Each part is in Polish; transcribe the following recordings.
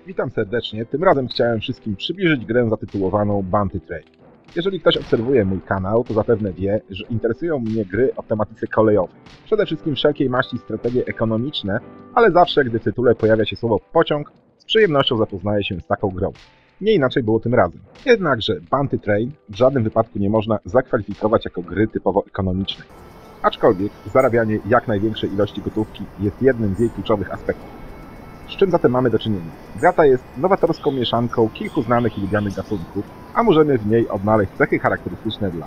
Witam serdecznie, tym razem chciałem wszystkim przybliżyć grę zatytułowaną Bounty Train. Jeżeli ktoś obserwuje mój kanał, to zapewne wie, że interesują mnie gry o tematyce kolejowej. Przede wszystkim wszelkiej maści strategie ekonomiczne, ale zawsze, gdy w tytule pojawia się słowo pociąg, z przyjemnością zapoznaję się z taką grą. Nie inaczej było tym razem. Jednakże Bounty Train w żadnym wypadku nie można zakwalifikować jako gry typowo ekonomicznej. Aczkolwiek zarabianie jak największej ilości gotówki jest jednym z jej kluczowych aspektów. Z czym zatem mamy do czynienia? Gra ta jest nowatorską mieszanką kilku znanych i lubianych gatunków, a możemy w niej odnaleźć cechy charakterystyczne dla.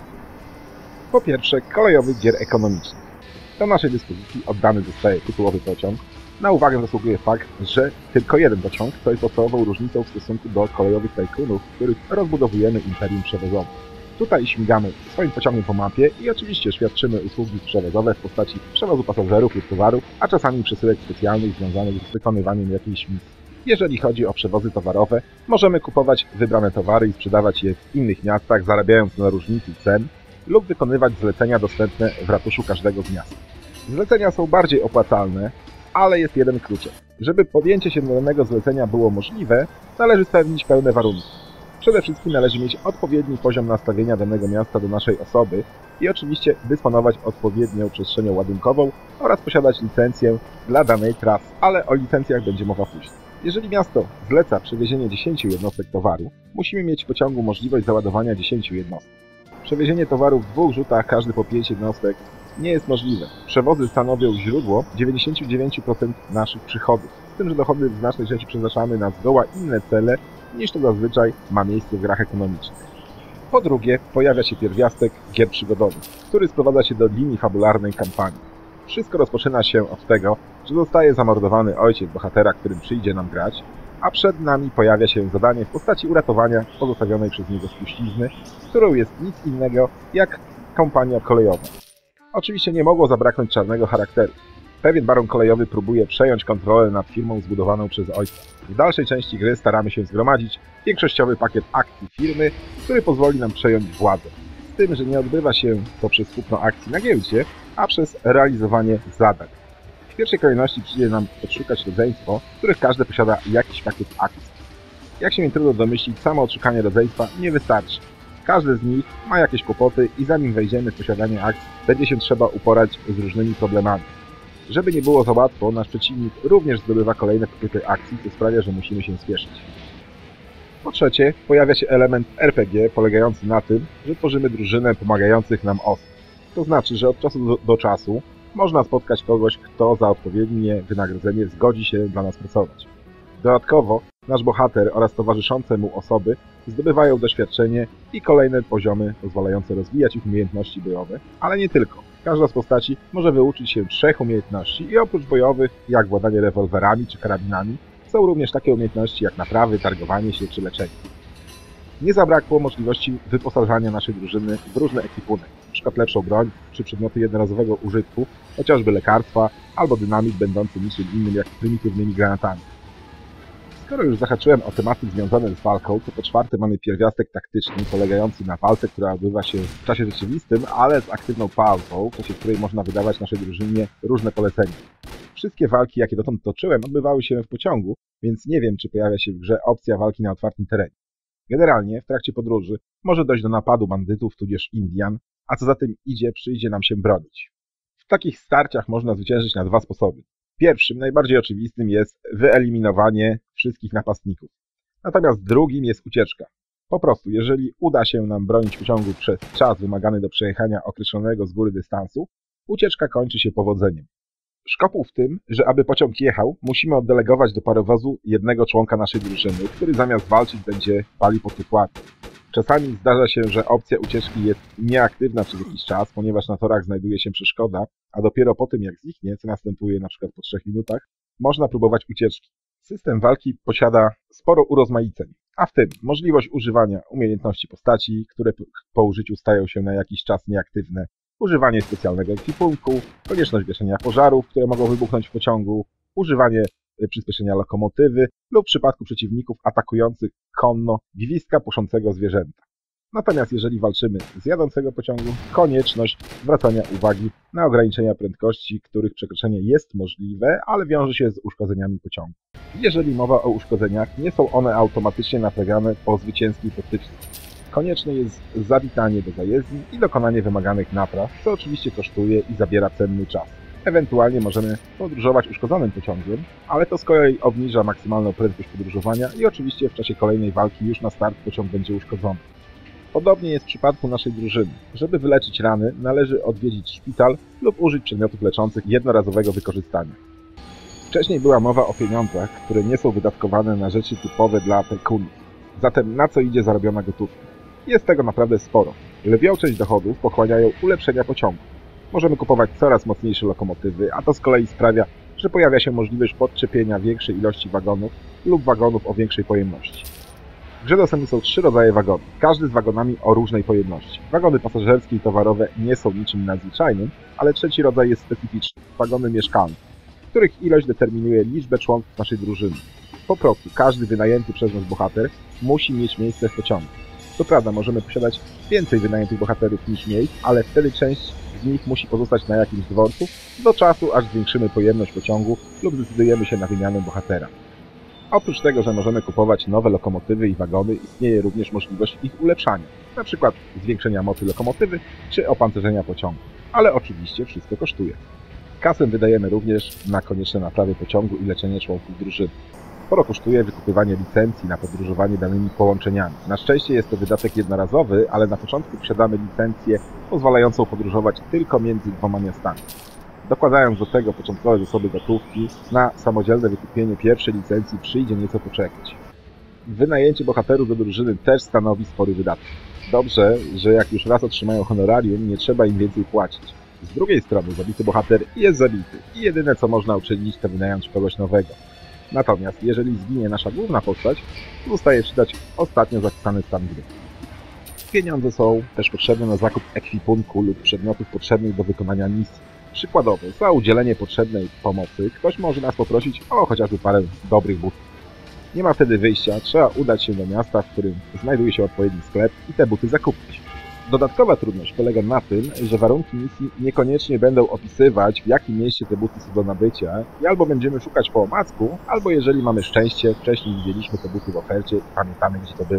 Po pierwsze, kolejowych gier ekonomicznych. Do naszej dyspozycji oddany zostaje tytułowy pociąg. Na uwagę zasługuje fakt, że tylko jeden pociąg to jest podstawową różnicą w stosunku do kolejowych tajkunów, w których rozbudowujemy imperium przewozowe. Tutaj śmigamy swoim pociągiem po mapie i oczywiście świadczymy usługi przewozowe w postaci przewozu pasażerów lub towarów, a czasami przesyłek specjalnych związanych z wykonywaniem jakiejś misji. Jeżeli chodzi o przewozy towarowe, możemy kupować wybrane towary i sprzedawać je w innych miastach, zarabiając na różnicy cen lub wykonywać zlecenia dostępne w ratuszu każdego z miast. Zlecenia są bardziej opłacalne, ale jest jeden kluczek. Żeby podjęcie się danego zlecenia było możliwe, należy spełnić pełne warunki. Przede wszystkim należy mieć odpowiedni poziom nastawienia danego miasta do naszej osoby i oczywiście dysponować odpowiednią przestrzenią ładunkową oraz posiadać licencję dla danej trasy, ale o licencjach będzie mowa później. Jeżeli miasto zleca przewiezienie 10 jednostek towaru, musimy mieć w pociągu możliwość załadowania 10 jednostek. Przewiezienie towaru w 2 rzutach, każdy po 5 jednostek, nie jest możliwe. Przewozy stanowią źródło 99% naszych przychodów, z tym, że dochody w znacznej części przeznaczamy na zgoła inne cele, niż to zazwyczaj ma miejsce w grach ekonomicznych. Po drugie, pojawia się pierwiastek gier przygodowych, który sprowadza się do linii fabularnej kampanii. Wszystko rozpoczyna się od tego, że zostaje zamordowany ojciec bohatera, którym przyjdzie nam grać, a przed nami pojawia się zadanie w postaci uratowania pozostawionej przez niego spuścizny, którą jest nic innego jak kampania kolejowa. Oczywiście nie mogło zabraknąć czarnego charakteru. Pewien baron kolejowy próbuje przejąć kontrolę nad firmą zbudowaną przez ojca. W dalszej części gry staramy się zgromadzić większościowy pakiet akcji firmy, który pozwoli nam przejąć władzę. Z tym, że nie odbywa się to przez kupno akcji na giełdzie, a przez realizowanie zadań. W pierwszej kolejności przyjdzie nam odszukać rodzeństwo, w których każde posiada jakiś pakiet akcji. Jak się nie trudno domyślić, samo odszukanie rodzeństwa nie wystarczy. Każdy z nich ma jakieś kłopoty i zanim wejdziemy w posiadanie akcji, będzie się trzeba uporać z różnymi problemami. Żeby nie było za łatwo, nasz przeciwnik również zdobywa kolejne pakiety akcji, co sprawia, że musimy się spieszyć. Po trzecie, pojawia się element RPG polegający na tym, że tworzymy drużynę pomagających nam osób. To znaczy, że od czasu do czasu można spotkać kogoś, kto za odpowiednie wynagrodzenie zgodzi się dla nas pracować. Dodatkowo nasz bohater oraz towarzyszące mu osoby zdobywają doświadczenie i kolejne poziomy pozwalające rozwijać ich umiejętności bojowe, ale nie tylko. Każda z postaci może wyuczyć się 3 umiejętności i oprócz bojowych, jak władanie rewolwerami czy karabinami, są również takie umiejętności jak naprawy, targowanie się czy leczenie. Nie zabrakło możliwości wyposażania naszej drużyny w różny ekwipunek, np. lepszą broń czy przedmioty jednorazowego użytku, chociażby lekarstwa albo dynamit będący niczym innym jak prymitywnymi granatami. Skoro już zahaczyłem o tematy związane z walką, to po czwarte mamy pierwiastek taktyczny polegający na walce, która odbywa się w czasie rzeczywistym, ale z aktywną pauzą, w czasie której można wydawać naszej drużynie różne polecenia. Wszystkie walki, jakie dotąd toczyłem, odbywały się w pociągu, więc nie wiem, czy pojawia się w grze opcja walki na otwartym terenie. Generalnie w trakcie podróży może dojść do napadu bandytów tudzież Indian, a co za tym idzie, przyjdzie nam się bronić. W takich starciach można zwyciężyć na 2 sposoby. Pierwszym, najbardziej oczywistym jest wyeliminowanie wszystkich napastników. Natomiast drugim jest ucieczka. Po prostu, jeżeli uda się nam bronić pociągu przez czas wymagany do przejechania określonego z góry dystansu, ucieczka kończy się powodzeniem. Szkopuł w tym, że aby pociąg jechał, musimy oddelegować do parowozu jednego członka naszej drużyny, który zamiast walczyć będzie palił po trottoarze. Czasami zdarza się, że opcja ucieczki jest nieaktywna przez jakiś czas, ponieważ na torach znajduje się przeszkoda, a dopiero po tym jak zniknie, co następuje np. po 3 minutach, można próbować ucieczki. System walki posiada sporo urozmaiceń, a w tym możliwość używania umiejętności postaci, które po użyciu stają się na jakiś czas nieaktywne, używanie specjalnego ekwipunku, konieczność gaszenia pożarów, które mogą wybuchnąć w pociągu, używanie przyspieszenia lokomotywy lub w przypadku przeciwników atakujących konno gwizdka puszącego zwierzęta. Natomiast jeżeli walczymy z jadącego pociągu, konieczność zwracania uwagi na ograniczenia prędkości, których przekroczenie jest możliwe, ale wiąże się z uszkodzeniami pociągu. Jeżeli mowa o uszkodzeniach, nie są one automatycznie naprawiane po zwycięskiej podstyczce. Konieczne jest zawitanie do zajezdni i dokonanie wymaganych napraw, co oczywiście kosztuje i zabiera cenny czas. Ewentualnie możemy podróżować uszkodzonym pociągiem, ale to z kolei obniża maksymalną prędkość podróżowania i oczywiście w czasie kolejnej walki już na start pociąg będzie uszkodzony. Podobnie jest w przypadku naszej drużyny. Żeby wyleczyć rany, należy odwiedzić szpital lub użyć przedmiotów leczących jednorazowego wykorzystania. Wcześniej była mowa o pieniądzach, które nie są wydatkowane na rzeczy typowe dla tycoonów. Zatem na co idzie zarobiona gotówka? Jest tego naprawdę sporo. Lwią część dochodów pochłaniają ulepszenia pociągu. Możemy kupować coraz mocniejsze lokomotywy, a to z kolei sprawia, że pojawia się możliwość podczepienia większej ilości wagonów lub wagonów o większej pojemności. W grze dostępne są 3 rodzaje wagonów, każdy z wagonami o różnej pojemności. Wagony pasażerskie i towarowe nie są niczym nadzwyczajnym, ale trzeci rodzaj jest specyficzny, wagony mieszkalne, których ilość determinuje liczbę członków naszej drużyny. Po prostu każdy wynajęty przez nas bohater musi mieć miejsce w pociągu. Co prawda możemy posiadać więcej wynajętych bohaterów niż miejsc, ale wtedy część z nich musi pozostać na jakimś dworcu do czasu, aż zwiększymy pojemność pociągu lub zdecydujemy się na wymianę bohatera. Oprócz tego, że możemy kupować nowe lokomotywy i wagony, istnieje również możliwość ich ulepszania, np. zwiększenia mocy lokomotywy czy opancerzenia pociągu. Ale oczywiście wszystko kosztuje. Kasę wydajemy również na konieczne naprawy pociągu i leczenie członków drużyny. Sporo kosztuje wykupywanie licencji na podróżowanie danymi połączeniami. Na szczęście jest to wydatek jednorazowy, ale na początku posiadamy licencję pozwalającą podróżować tylko między 2 miastami. Dokładając do tego początkowe zasoby gotówki, na samodzielne wykupienie pierwszej licencji przyjdzie nieco poczekać. Wynajęcie bohaterów do drużyny też stanowi spory wydatek. Dobrze, że jak już raz otrzymają honorarium, nie trzeba im więcej płacić. Z drugiej strony zabity bohater jest zabity i jedyne co można uczynić to wynająć kogoś nowego. Natomiast jeżeli zginie nasza główna postać, zostaje przydać ostatnio zapisany stan gry. Pieniądze są też potrzebne na zakup ekwipunku lub przedmiotów potrzebnych do wykonania misji. Przykładowo, za udzielenie potrzebnej pomocy ktoś może nas poprosić o chociażby parę dobrych butów. Nie ma wtedy wyjścia, trzeba udać się do miasta, w którym znajduje się odpowiedni sklep i te buty zakupić. Dodatkowa trudność polega na tym, że warunki misji niekoniecznie będą opisywać, w jakim mieście te buty są do nabycia i albo będziemy szukać po omacku, albo jeżeli mamy szczęście, wcześniej widzieliśmy te buty w ofercie i pamiętamy, gdzie to było.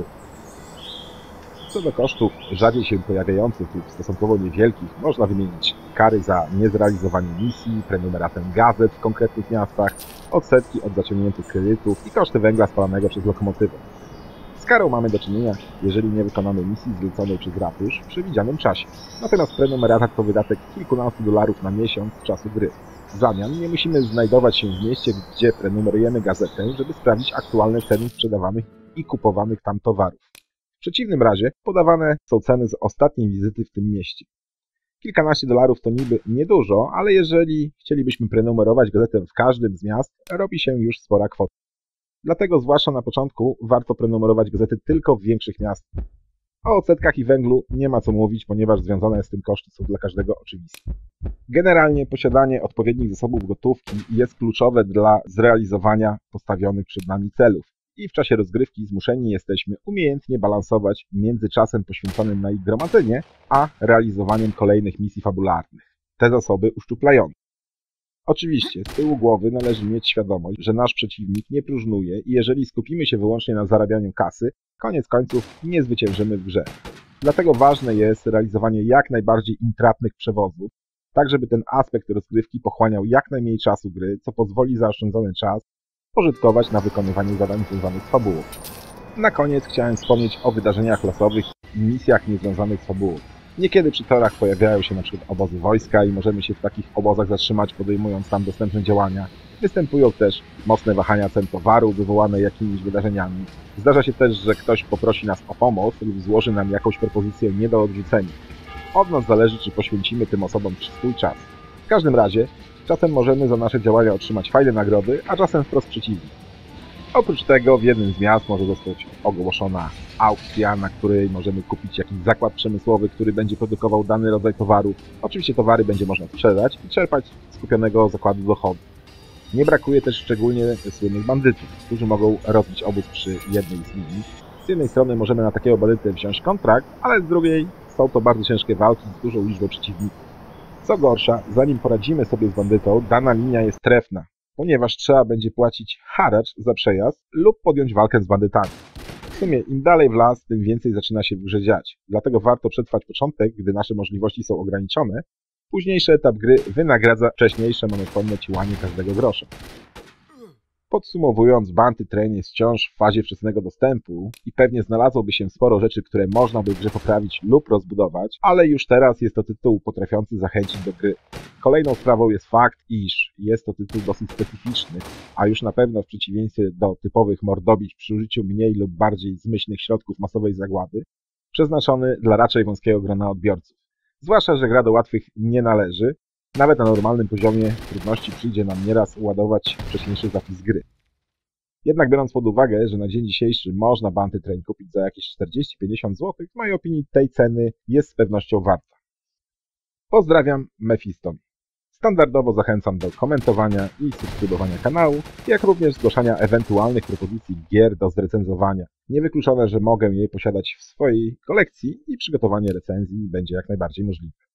Co do kosztów rzadziej się pojawiających lub stosunkowo niewielkich, można wymienić kary za niezrealizowanie misji, prenumeratę gazet w konkretnych miastach, odsetki od zaciągniętych kredytów i koszty węgla spalanego przez lokomotywę. Z karą mamy do czynienia, jeżeli nie wykonamy misji zleconej przez ratusz w przewidzianym czasie. Natomiast prenumerata to wydatek kilkunastu dolarów na miesiąc czasu gry. W zamian nie musimy znajdować się w mieście, gdzie prenumerujemy gazetę, żeby sprawdzić aktualne ceny sprzedawanych i kupowanych tam towarów. W przeciwnym razie podawane są ceny z ostatniej wizyty w tym mieście. Kilkanaście dolarów to niby niedużo, ale jeżeli chcielibyśmy prenumerować gazetę w każdym z miast, robi się już spora kwota. Dlatego zwłaszcza na początku warto prenumerować gazety tylko w większych miastach. O odsetkach i węglu nie ma co mówić, ponieważ związane z tym koszty są dla każdego oczywiste. Generalnie posiadanie odpowiednich zasobów gotówki jest kluczowe dla zrealizowania postawionych przed nami celów. I w czasie rozgrywki zmuszeni jesteśmy umiejętnie balansować między czasem poświęconym na ich gromadzenie, a realizowaniem kolejnych misji fabularnych. Te zasoby uszczuplające. Oczywiście, z tyłu głowy należy mieć świadomość, że nasz przeciwnik nie próżnuje i jeżeli skupimy się wyłącznie na zarabianiu kasy, koniec końców nie zwyciężymy w grze. Dlatego ważne jest realizowanie jak najbardziej intratnych przewozów, tak żeby ten aspekt rozgrywki pochłaniał jak najmniej czasu gry, co pozwoli zaoszczędzony czas pożytkować na wykonywanie zadań związanych z fabułą. Na koniec chciałem wspomnieć o wydarzeniach losowych i misjach niezwiązanych z fabułą. Niekiedy przy torach pojawiają się np. obozy wojska i możemy się w takich obozach zatrzymać, podejmując tam dostępne działania. Występują też mocne wahania cen towaru wywołane jakimiś wydarzeniami. Zdarza się też, że ktoś poprosi nas o pomoc lub złoży nam jakąś propozycję nie do odrzucenia. Od nas zależy, czy poświęcimy tym osobom swój czas. W każdym razie, czasem możemy za nasze działania otrzymać fajne nagrody, a czasem wprost przeciwnie. Oprócz tego w jednym z miast może zostać ogłoszona aukcja, na której możemy kupić jakiś zakład przemysłowy, który będzie produkował dany rodzaj towaru. Oczywiście towary będzie można sprzedać i czerpać z skupionego zakładu dochodu. Nie brakuje też szczególnie słynnych bandytów, którzy mogą rozbić obóz przy jednej z linii. Z jednej strony możemy na takiego bandytę wziąć kontrakt, ale z drugiej są to bardzo ciężkie walki z dużą liczbą przeciwników. Co gorsza, zanim poradzimy sobie z bandytą, dana linia jest trefna, ponieważ trzeba będzie płacić haracz za przejazd lub podjąć walkę z bandytami. W sumie im dalej w las, tym więcej zaczyna się w grze dziać, dlatego warto przetrwać początek, gdy nasze możliwości są ograniczone. Późniejszy etap gry wynagradza wcześniejsze monotonne ciłanie każdego grosza. Podsumowując, Bounty Train jest wciąż w fazie wczesnego dostępu i pewnie znalazłoby się sporo rzeczy, które można by w grze poprawić lub rozbudować, ale już teraz jest to tytuł potrafiący zachęcić do gry. Kolejną sprawą jest fakt, iż jest to tytuł dosyć specyficzny, a już na pewno w przeciwieństwie do typowych mordobić przy użyciu mniej lub bardziej zmyślnych środków masowej zagłady, przeznaczony dla raczej wąskiego grona odbiorców. Zwłaszcza, że gra do łatwych nie należy. Nawet na normalnym poziomie trudności przyjdzie nam nieraz ładować wcześniejszy zapis gry. Jednak biorąc pod uwagę, że na dzień dzisiejszy można Bounty Train kupić za jakieś 40-50 zł, w mojej opinii tej ceny jest z pewnością warta. Pozdrawiam, Mephiston. Standardowo zachęcam do komentowania i subskrybowania kanału, jak również zgłaszania ewentualnych propozycji gier do zrecenzowania. Niewykluczone, że mogę je posiadać w swojej kolekcji i przygotowanie recenzji będzie jak najbardziej możliwe.